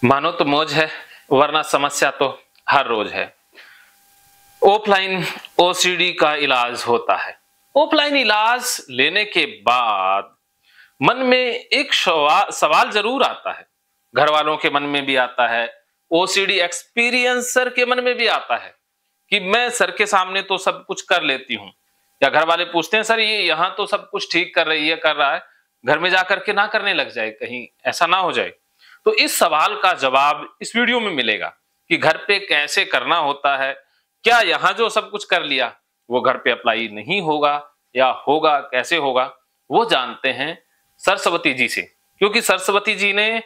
मानो तो मौज है, वरना समस्या तो हर रोज है। ऑफलाइन ओसीडी का इलाज होता है। ऑफलाइन इलाज लेने के बाद मन में एक सवाल जरूर आता है, घर वालों के मन में भी आता है, ओसीडी एक्सपीरियंसर के मन में भी आता है कि मैं सर के सामने तो सब कुछ कर लेती हूँ, या घर वाले पूछते हैं सर ये यहाँ तो सब कुछ ठीक कर रही है, कर रहा है, घर में जाकर के ना करने लग जाए, कहीं ऐसा ना हो जाए। तो इस सवाल का जवाब इस वीडियो में मिलेगा कि घर पे कैसे करना होता है। क्या यहाँ जो सब कुछ कर लिया वो घर पे अप्लाई नहीं होगा, या होगा, कैसे होगा, वो जानते हैं सरस्वती जी से। क्योंकि सरस्वती जी ने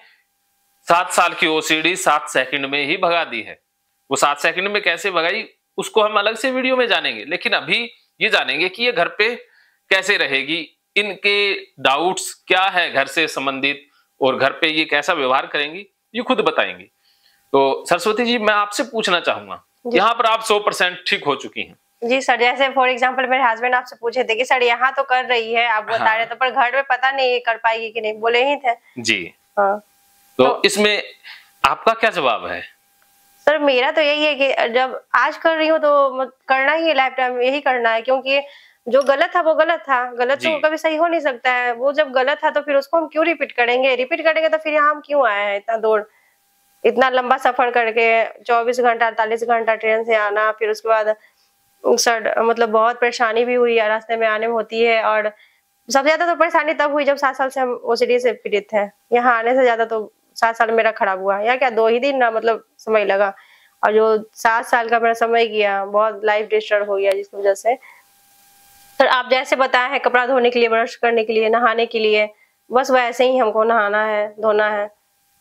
7 साल की ओसीडी 7 सेकंड में ही भगा दी है। वो 7 सेकंड में कैसे भगाई उसको हम अलग से वीडियो में जानेंगे, लेकिन अभी ये जानेंगे कि ये घर पे कैसे रहेगी, इनके डाउट्स क्या है घर से संबंधित, और घर पे ये कैसा व्यवहार करेंगी ये खुद बताएंगी। तो सरस्वती जी, मैं आपसे पूछना चाहूंगा, यहाँ पर आप 100% ठीक हो चुकी हैं। जी सर, जैसे फॉर एग्जांपल मेरे हस्बैंड आपसे पूछे थे कि सर यहाँ तो कर रही है, आप बता रहे थे, पर घर में पता नहीं कर पाएगी कि नहीं, बोले ही थे जी। हाँ। तो इसमें आपका क्या जवाब है? सर मेरा तो यही है कि जब आज कर रही हूँ तो करना ही है, लाइफ टाइम यही करना है, क्योंकि जो गलत था वो गलत था, गलत तो कभी सही हो नहीं सकता है। वो जब गलत था तो फिर उसको हम क्यों रिपीट करेंगे तो फिर यहाँ हम क्यों आए हैं इतना दूर, इतना लंबा सफर करके 24 घंटा 48 घंटा ट्रेन से आना, फिर उसके बाद सर मतलब बहुत परेशानी भी हुई रास्ते में आने में होती है। और सबसे ज्यादा तो परेशानी तब हुई जब 7 साल से हम ओसीडी से पीड़ित थे। यहाँ आने से ज्यादा तो 7 साल मेरा खराब हुआ, या क्या 2 ही दिन ना मतलब समय लगा, और जो 7 साल का मेरा समय गया, बहुत लाइफ डिस्टर्ब हो गया जिसकी वजह से। सर आप जैसे बताए हैं कपड़ा धोने के लिए, ब्रश करने के लिए, नहाने के लिए, बस वैसे ही हमको नहाना है, धोना है,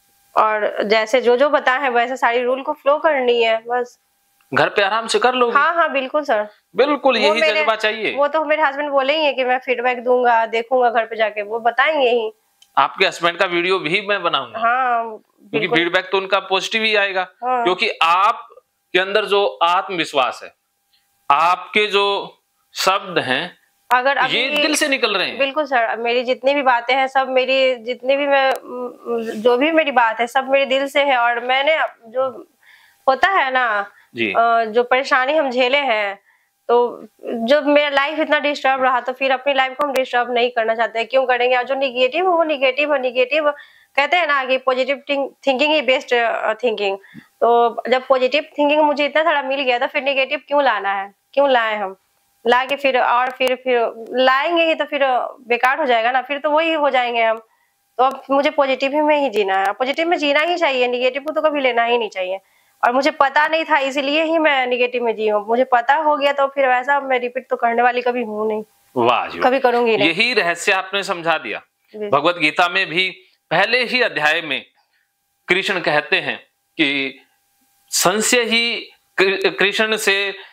और जैसे जो जो बताए हैं वैसे सारी रूल को फॉलो करनी है, बस घर पे आराम से कर लोगे। हाँ हाँ बिल्कुल सर, बिल्कुल यही जज्बा चाहिए। वो तो मेरे हस्बैंड बोले ही है कि मैं फीडबैक दूंगा, देखूंगा घर पे जाके, वो बताएंगे ही। आपके हस्बैंड का वीडियो भी मैं बनाऊंगा। हाँ, क्योंकि फीडबैक तो उनका पॉजिटिव ही आएगा। हाँ। क्योंकि आपके अंदर जो आत्मविश्वास है, आपके जो शब्द हैं, अगर ये दिल से निकल रहे हैं। बिल्कुल सर, मेरी जितनी भी बातें हैं सब मेरी, जितनी भी मैं जो भी मेरी बात है सब मेरे दिल से है। और मैंने जो होता है ना जी, जो परेशानी हम झेले हैं, तो जब मेरा लाइफ इतना डिस्टर्ब रहा तो फिर अपनी लाइफ को हम डिस्टर्ब नहीं करना चाहते, क्यों करेंगे। और जो निगेटिव है वो निगेटिव है, निगेटिव कहते हैं ना कि पॉजिटिव थिंकिंग ही बेस्ट थिंकिंग। तो जब पॉजिटिव थिंकिंग मुझे इतना सारा मिल गया तो फिर निगेटिव क्यों लाना है, क्यों लाए हम, ला के फिर और फिर लाएंगे ही तो फिर बेकार हो जाएगा ना, फिर तो वही हो जाएंगे हम। तो अब मुझे पॉजिटिव में ही जीना है, पॉजिटिव में जीना ही चाहिए, निगेटिव को तो कभी लेना ही नहीं चाहिए। और मुझे पता नहीं था इसलिए ही मैं निगेटिव में जी हूँ, मुझे पता हो गया तो फिर वैसा मैं रिपीट तो करने वाली कभी हूँ नहीं। वाह, कभी करूंगी नहीं। यही रहस्य आपने समझा दिया। भगवत गीता में भी पहले ही अध्याय में कृष्ण कहते हैं कि संशय ही कृष्ण से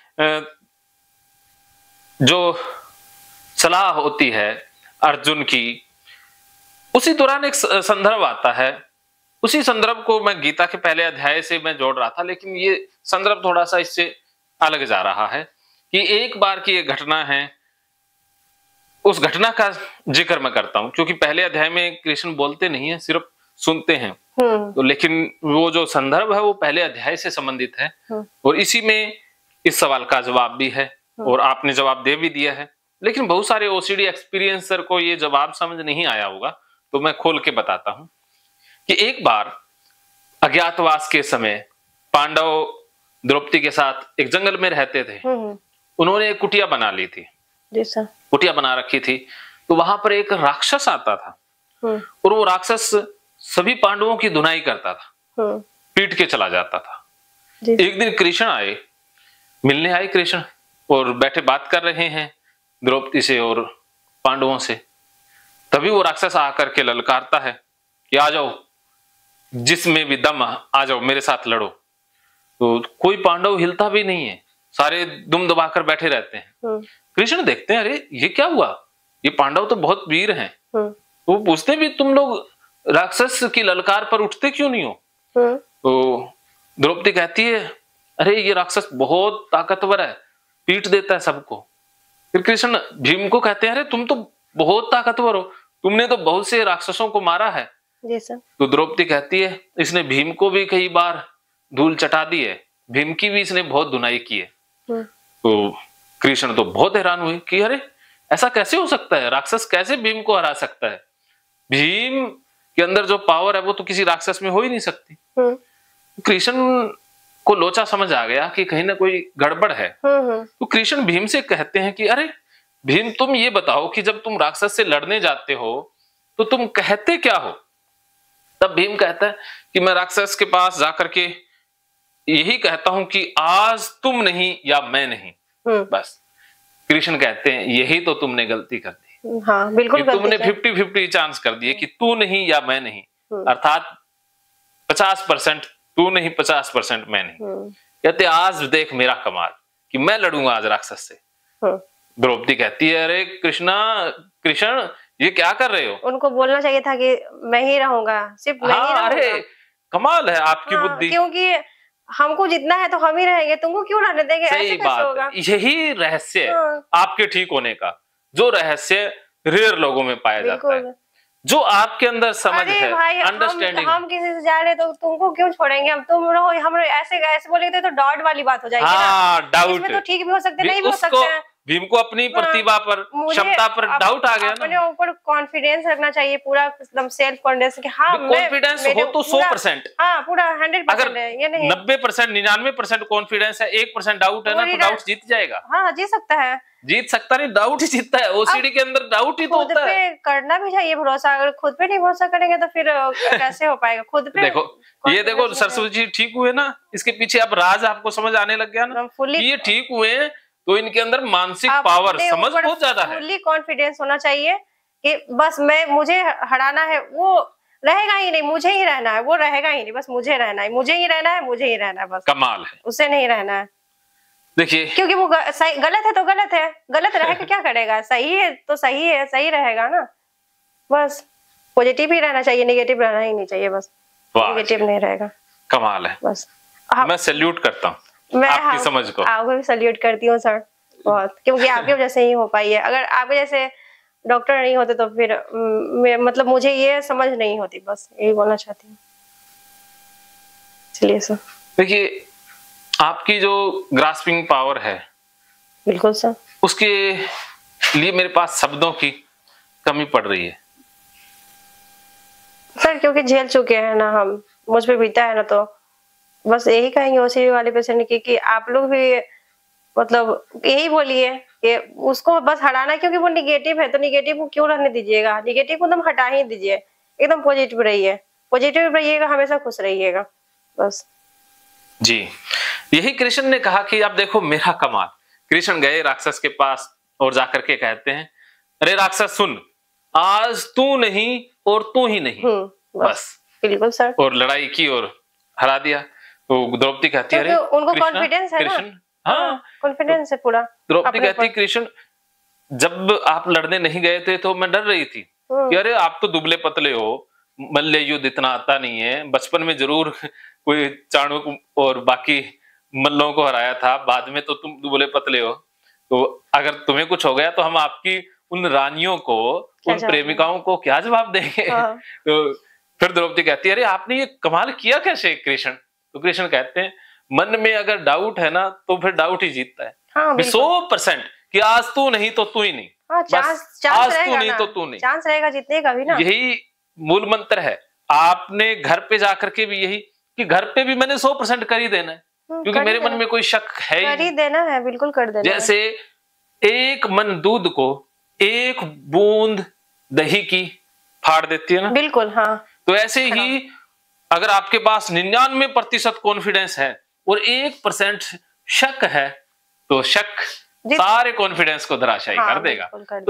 जो सलाह होती है अर्जुन की, उसी दौरान एक संदर्भ आता है। उसी संदर्भ को मैं गीता के पहले अध्याय से मैं जोड़ रहा था, लेकिन ये संदर्भ थोड़ा सा इससे अलग जा रहा है कि एक बार की एक घटना है, उस घटना का जिक्र मैं करता हूं। क्योंकि पहले अध्याय में कृष्ण बोलते नहीं है, सिर्फ सुनते हैं। तो लेकिन वो जो संदर्भ है वो पहले अध्याय से संबंधित है, और इसी में इस सवाल का जवाब भी है, और आपने जवाब दे भी दिया है। लेकिन बहुत सारे ओसीडी एक्सपीरियंसर को ये जवाब समझ नहीं आया होगा, तो मैं खोल के बताता हूं कि एक बार अज्ञातवास के समय पांडव द्रौपदी के साथ एक जंगल में रहते थे। उन्होंने एक कुटिया बना ली थी, कुटिया बना रखी थी। तो वहां पर एक राक्षस आता था, और वो राक्षस सभी पांडवों की धुनाई करता था, पीट के चला जाता था। एक दिन कृष्ण आए, मिलने आए कृष्ण, और बैठे बात कर रहे हैं द्रौपदी से और पांडवों से। तभी वो राक्षस आकर के ललकारता है कि आ जाओ, जिसमें भी दम आ जाओ, मेरे साथ लड़ो। तो कोई पांडव हिलता भी नहीं है, सारे दुम दबाकर बैठे रहते हैं। कृष्ण देखते हैं, अरे ये क्या हुआ, ये पांडव तो बहुत वीर हैं। तो वो पूछते भी, तुम लोग राक्षस की ललकार पर उठते क्यों नहीं हो? तो द्रौपदी कहती है, अरे ये राक्षस बहुत ताकतवर है, पीट देता है सबको। फिर कृष्ण भीम को कहते हैं, अरे तुम तो बहुत ताकतवर हो, तुमने तो बहुत से राक्षसों को मारा है, जी सर। तो द्रौपदी कहती है इसने भीम को भी कई बार धूल चटा दी है, भीम की भी इसने बहुत धुनाई की है। तो कृष्ण तो बहुत हैरान हुए कि अरे ऐसा कैसे हो सकता है, राक्षस कैसे भीम को हरा सकता है, भीम के अंदर जो पावर है वो तो किसी राक्षस में हो ही नहीं सकती। कृष्ण को लोचा समझ आ गया कि कहीं ना कोई गड़बड़ है। तो कृष्ण भीम से कहते हैं कि अरे भीम तुम ये बताओ कि जब तुम राक्षस से लड़ने जाते हो तो तुम कहते क्या हो। तब भीम कहता है कि मैं राक्षस के पास जाकर के यही कहता हूं कि आज तुम नहीं या मैं नहीं। बस कृष्ण कहते हैं यही तो तुमने गलती कर दी। हाँ, बिल्कुल तुमने 50-50 चांस कर दिए कि तू नहीं या मैं नहीं, अर्थात 50% तू नहीं 50% मैं नहीं। कहते आज देख मेरा कमाल कि मैं लड़ूंगा आज राक्षस से। द्रौपदी कहती है अरे कृष्ण ये क्या कर रहे हो। उनको बोलना चाहिए था कि मैं ही रहूंगा, सिर्फ मैं ही रहूंगा। अरे कमाल है आपकी बुद्धि, क्योंकि हमको जितना है तो हम ही रहेंगे, तुमको क्यों रहने देंगे। सही बात, यही रहस्य है आपके ठीक होने का, जो रहस्य रेयर लोगों में पाया जाता है, जो आपके अंदर समझ है, अंडरस्टैंडिंग। हम किसी से जा रहे तो तुमको क्यों छोड़ेंगे, हम रहो, हम ऐसे बोलेंगे तो डाउट वाली बात हो जाएगी। हाँ, डाउट इसमें तो ठीक भी हो सकते, नहीं भी हो सकते हैं। भीम को अपनी प्रतिभा पर, क्षमता पर डाउट आ गया ना। अपने ऊपर कॉन्फिडेंस रखना चाहिए, पूरा एकदम सेल्फ कॉन्फिडेंस कि हाँ कॉन्फिडेंस हो तो 100%, हाँ पूरा 100% है, ये नहीं 90% 99% कॉन्फिडेंस है, 1% डाउट है ना, तो डाउट जीत जाएगा। हाँ जीत सकता है, जीत सकता नहीं, डाउट ही जीतता है। ओसीडी के अंदर डाउट ही तो होता है। खुद पे करना भी चाहिए भरोसा, अगर खुद पे नहीं भरोसा करेंगे तो फिर कैसे हो पाएगा। खुद पे देखो सरस्वती जी ठीक हुए ना, इसके पीछे अब राज आपको समझ आने लग गया ना, ये ठीक हुए तो इनके अंदर मानसिक पावर समझ बहुत ज्यादा है। फुल्ली कॉन्फिडेंस होना चाहिए कि बस मुझे हराना है, वो रहेगा ही नहीं, मुझे ही रहना है, वो रहेगा ही नहीं, बस मुझे रहना है, मुझे ही रहना है, मुझे ही रहना है, बस कमाल है, उसे नहीं रहना है। देखिए क्योंकि वो गलत है तो गलत है, गलत रह के क्या करेगा, सही है तो सही है, सही रहेगा ना। बस पॉजिटिव ही रहना चाहिए, नेगेटिव रहना ही नहीं चाहिए, बस नेगेटिव नहीं रहेगा। कमाल है, बस मैं सैल्यूट करता हूँ आपकी समझ को। आपको भी सैल्यूट करती हूँ सर बहुत, क्योंकि आपकी वजह से ही हो पाई है। अगर आपके जैसे डॉक्टर नहीं होते तो फिर मतलब मुझे ये समझ नहीं होती, बस यही बोलना चाहती हूँ। चलिए सर। देखिए आपकी जो ग्रास्पिंग पावर है, बिल्कुल सर, उसके लिए मेरे पास शब्दों की कमी पड़ रही है सर, क्योंकि झेल चुके हैं ना हम, मुझ पे बीता है ना, तो बस यही कहेंगे ओसीडी वाले पेशेंट की कि आप लोग भी मतलब यही बोलिए कि उसको बस हटाना, क्योंकि वो निगेटिव है तो निगेटिव को क्यों रहने दीजिएगा, निगेटिव को एकदम हटा ही दीजिए, एकदम पॉजिटिव रहिए, पॉजिटिव रहिएगा, हमेशा खुश रहिएगा, बस जी। यही कृष्ण ने कहा कि आप देखो मेरा कमाल। कृष्ण गए राक्षस के पास और जाकर के कहते हैं अरे राक्षस सुन, आज तू नहीं और तू ही नहीं, बस बिल्कुल सर, और लड़ाई की और हरा दिया। तो द्रौपदी कहती है अरे उनको कॉन्फिडेंस है ना, हाँ कॉन्फिडेंस है पूरा। द्रौपदी कहती कृष्ण जब आप लड़ने नहीं गए थे तो मैं डर रही थी कि अरे आप तो दुबले पतले हो, मल्ल युद्ध इतना आता नहीं है, बचपन में जरूर कोई चाणूक और बाकी मल्लों को हराया था, बाद में तो तुम दुबले पतले हो, तो अगर तुम्हें कुछ हो गया तो हम आपकी उन रानियों को, उन प्रेमिकाओं को क्या जवाब देंगे। तो फिर द्रौपदी कहती है अरे आपने ये कमाल किया कैसे कृष्ण। तो कृष्ण कहते हैं मन में अगर डाउट है ना तो फिर डाउट ही जीतता है। 100% कि आज तू नहीं तो तू ही नहीं, बस आज तू नहीं तो तू नहीं, चांस रहेगा जीतने का भी ना। यही मूल मंत्र है। आपने घर पे जाकर के भी यही कि घर पे भी मैंने 100% कर ही देना है, क्योंकि मेरे मन में कोई शक है ही, कर ही देना है, बिल्कुल कर देना। जैसे एक मन दूध को एक बूंद दही की फाड़ देती है ना, बिल्कुल हाँ। तो ऐसे ही अगर आपके पास 99% कॉन्फिडेंस है और 1% शक है तो शक सारे कॉन्फिडेंस को धराशायी कर देगा। तो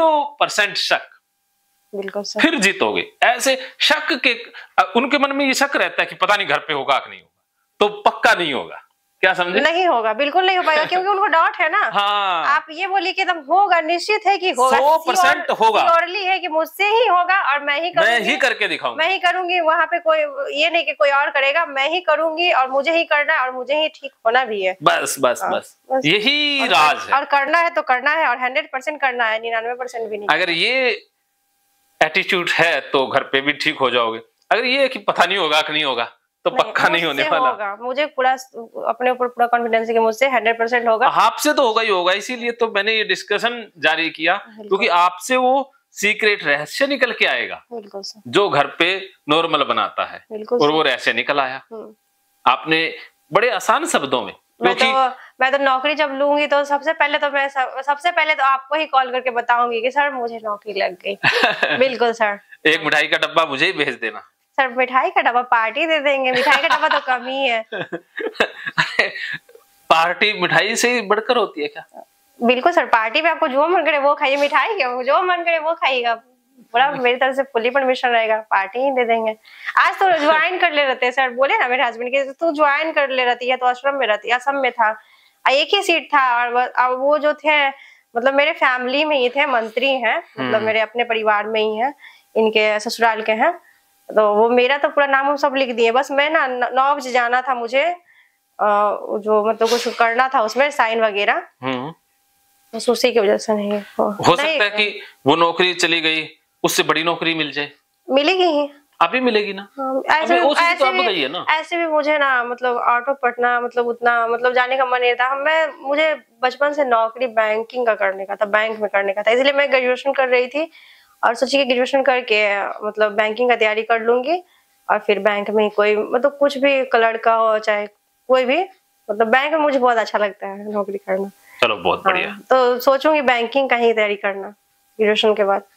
0% शक, बिल्कुल सर, फिर जीतोगे। ऐसे शक के उनके मन में ये शक रहता है कि पता नहीं घर पे होगा कि नहीं होगा, तो पक्का नहीं होगा। क्या समझे? नहीं होगा, बिल्कुल नहीं हो पाएगा, क्योंकि उनको डाउट है ना। हाँ, आप ये बोलिए कि एकदम होगा, निश्चित है कि होगा, 100% होगा, श्योरली है कि मुझसे ही होगा और मैं ही करूंगी, मैं ही करके दिखाऊंगी, मैं ही करूंगी। वहां पे कोई ये नहीं कि कोई और करेगा, मैं ही करूंगी और मुझे ही करना है और मुझे ही ठीक होना भी है। बस बस बस यही राज है। और करना है तो करना है और 100% करना है, 99% भी नहीं। अगर ये एटीट्यूड है तो घर पे भी ठीक हो जाओगे। अगर ये है कि पता नहीं होगा कि नहीं होगा तो पक्का नहीं होने वाला। होगा, मुझे पूरा अपने ऊपर पूरा कॉन्फिडेंस है कि मुझसे 100% होगा। आपसे तो होगा ही होगा, इसीलिए तो मैंने ये डिस्कशन जारी किया, क्योंकि आपसे वो सीक्रेट रहस्य निकल के आएगा जो घर पे नॉर्मल बनाता है, और वो रहस्य निकल आया आपने बड़े आसान शब्दों में। मैं तो नौकरी जब लूंगी तो सबसे पहले तो आपको ही कॉल करके बताऊंगी कि सर मुझे नौकरी लग गई। बिल्कुल सर। एक मिठाई का डब्बा मुझे ही भेज देना। सर मिठाई का डब्बा पार्टी दे देंगे, मिठाई का डब्बा तो कम ही है। पार्टी मिठाई से ही बढ़कर होती है क्या? बिल्कुल सर, पार्टी में आपको जो मन करे वो खाइए, मिठाई क्या जो मन करे वो खाइएगा, पूरा मेरी तरफ से फुली परमिशन रहेगा, पार्टी ही दे देंगे। आज तो ज्वाइन कर ले रहते हैं सर, बोले ना मेरे हस्बैंड के तू ज्वाइन कर ले रहती है, तो आश्रम में रहती है, असम में था, एक ही सीट था, और वो जो थे मतलब मेरे फैमिली में ही थे, मंत्री हैं, मतलब मेरे अपने परिवार में ही है, इनके ससुराल के हैं, तो वो मेरा तो पूरा नाम हम सब लिख दिए। बस मैं ना 9 बजे जाना था मुझे, जो मतलब कुछ करना था उसमें साइन वगैरह, बस उसी की वजह से नहीं हो सकता है कि वो नौकरी चली गई, उससे बड़ी नौकरी मिल जाए। मिलेगी ही, अभी मिलेगी ना। ऐसे भी मुझे ना मतलब आउट ऑफ पटना मतलब उतना मतलब जाने का मन नहीं था। मुझे बचपन से नौकरी बैंकिंग का करने का था, बैंक में करने का था, इसलिए मैं ग्रेजुएशन कर रही थी और सोची कि ग्रेजुएशन करके मतलब बैंकिंग का तैयारी कर लूंगी और फिर बैंक में कोई मतलब कुछ भी क्लर्क का हो चाहे कोई भी, मतलब बैंक में मुझे बहुत अच्छा लगता है नौकरी करना। चलो बहुत बढ़िया। तो सोचूंगी बैंकिंग का ही तैयारी करना ग्रेजुएशन के बाद,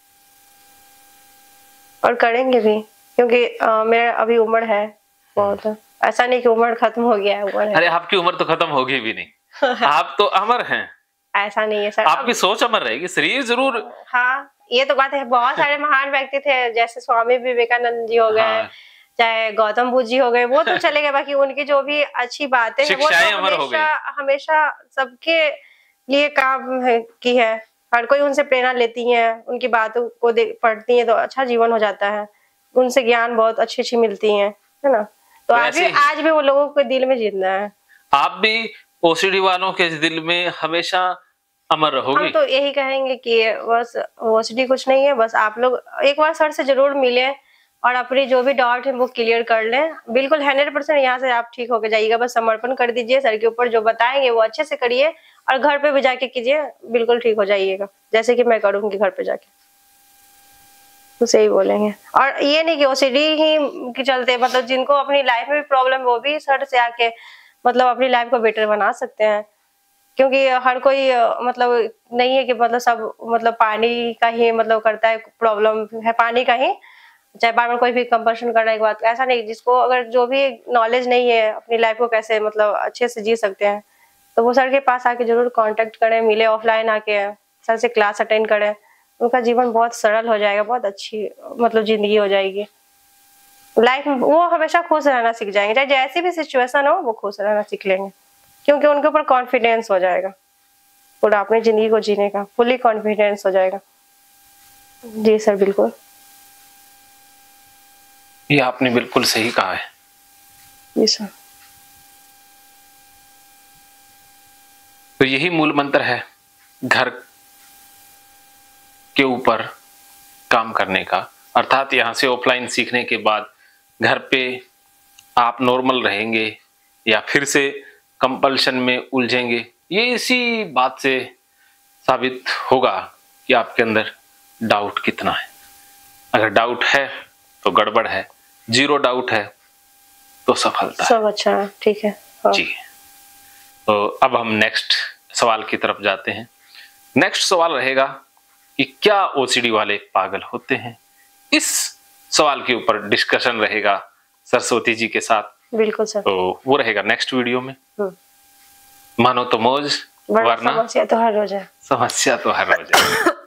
और करेंगे भी, क्योंकि मेरा अभी उम्र है बहुत, ऐसा नहीं कि उम्र खत्म हो गया है, उम्र है। अरे आपकी उम्र तो खत्म होगी भी नहीं। आप तो अमर हैं। ऐसा नहीं है सर, आपकी सोच अमर रहेगी, शरीर जरूर। हाँ ये तो बात है, बहुत सारे महान व्यक्ति थे जैसे स्वामी विवेकानंद जी हो गए, चाहे गौतम बुद्ध जी हो गए, वो तो चले गए, बाकी उनकी जो भी अच्छी बातें हैं वो तो हमेशा सबके लिए काम की है, हर कोई उनसे प्रेरणा लेती है, उनकी बातों को पढ़ती है तो अच्छा जीवन हो जाता है, उनसे ज्ञान बहुत अच्छी मिलती है ना। तो आज भी वो लोगों के दिल में जिंदा है। आप भी ओसीडी वालों के दिल में हमेशा अमर रहोगे। हम तो यही कहेंगे कि बस ओसीडी कुछ नहीं है, बस आप लोग एक बार सर से जरूर मिले और अपने जो भी डाउट है वो क्लियर कर लें। बिल्कुल 100% यहाँ से आप ठीक होके जाइएगा, बस समर्पण कर दीजिए, सर के ऊपर जो बताएंगे वो अच्छे से करिए और घर पे भी जाके कीजिए, बिल्कुल ठीक हो जाइएगा, जैसे कि मैं करूंगी घर पे जाके, तो सही बोलेंगे। और ये नहीं कि ओसीडी ही के चलते मतलब जिनको अपनी लाइफ में भी प्रॉब्लम वो भी सर से आके मतलब अपनी लाइफ को बेटर बना सकते हैं, क्योंकि हर कोई मतलब नहीं है कि मतलब सब मतलब पानी का ही मतलब करता है, प्रॉब्लम है पानी का ही, चाहे बार बार कोई भी कंपल्शन करना एक बात, ऐसा नहीं, जिसको अगर जो भी नॉलेज नहीं है अपनी लाइफ को कैसे मतलब अच्छे से जी सकते हैं, तो वो सर के पास आके जरूर कांटेक्ट करें, मिले ऑफलाइन आके सर से क्लास अटेंड करें, उनका जीवन बहुत सरल हो जाएगा, बहुत अच्छी मतलब जिंदगी हो जाएगी लाइफ में, वो हमेशा खुश रहना सीख जाएंगे, चाहे जैसी भी सिचुएशन हो वो खुश रहना सीख लेंगे, क्योंकि उनके ऊपर कॉन्फिडेंस हो जाएगा पूरा अपनी जिंदगी को जीने का, फुली कॉन्फिडेंस हो जाएगा। जी सर बिल्कुल, ये आपने बिल्कुल सही कहा है। जी सर। तो यही मूल मंत्र है घर के ऊपर काम करने का, अर्थात यहाँ से ऑफलाइन सीखने के बाद घर पे आप नॉर्मल रहेंगे या फिर से कंपल्शन में उलझेंगे, ये इसी बात से साबित होगा कि आपके अंदर डाउट कितना है। अगर डाउट है तो गड़बड़ है, 0 डाउट है तो सफलता है। सब अच्छा है, ठीक है। हाँ। जी, तो अब हम नेक्स्ट सवाल की तरफ जाते हैं। नेक्स्ट सवाल रहेगा कि क्या ओसीडी वाले पागल होते हैं? इस सवाल के ऊपर डिस्कशन रहेगा सरस्वती जी के साथ। बिल्कुल सर। तो वो रहेगा नेक्स्ट वीडियो में। मानो तो मौज, वरना समस्या तो हर रोज है। समस्या तो हर रोज है।